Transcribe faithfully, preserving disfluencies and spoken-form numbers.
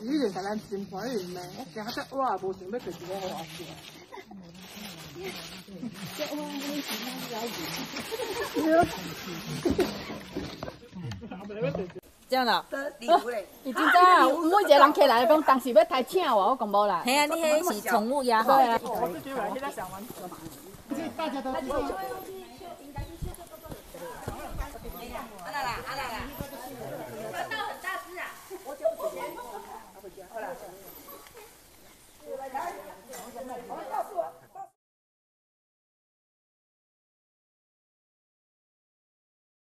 你就甲咱真欢喜咩？我惊得我也无想要就是我花钱。这我你是哪了？ 这样啦， 伊真早啊，每一个人客来讲，当时要抬请我，我讲无啦。 嘿啊，你迄是宠物鸭吼。 对啊。 我是觉得现在想玩什么？大家都知道。 啊啦啦，啊啦啦。